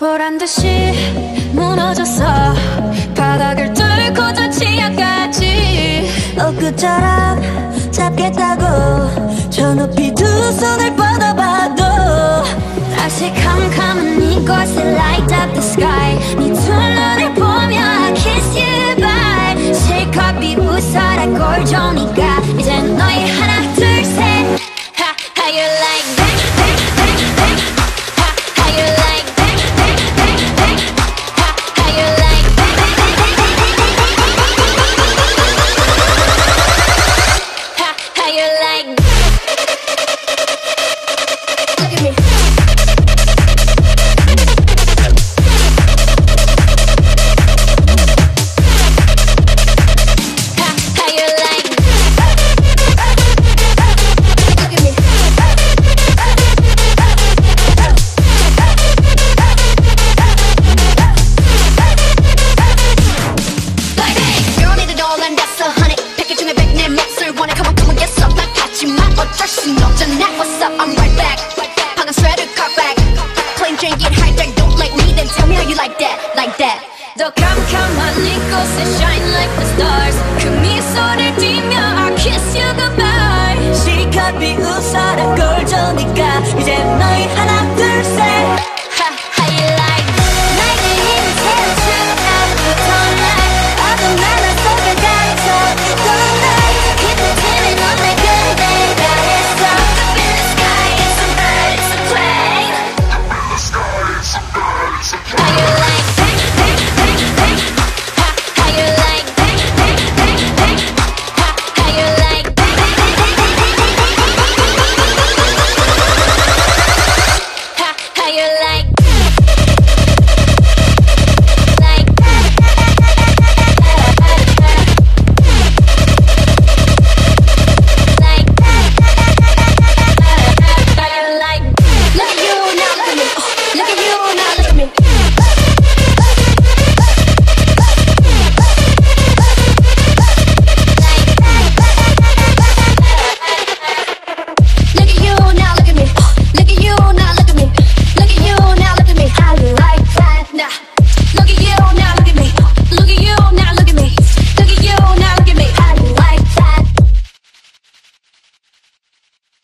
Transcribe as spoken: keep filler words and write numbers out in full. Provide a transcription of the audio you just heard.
보란 듯이 무너졌어. 바닥을 뚫고 저 지하까지 엊그처럼 잡겠다고 저 높이 두 손을 뻗어봐도 다시 캄캄한 이곳에 light up the sky. 네 두 눈을 보며 I kiss you bye. 실컷 비웃어라 꼴 좋으니까 이젠 너희 하나 둘 셋. Ha, how you like that? 더 캄캄한 이곳에 shine like the stars. 그 미소를 띠며 I kiss you goodbye. 실컷 비웃어라 꼴 좋으니까 이제 너희 하나 둘 셋.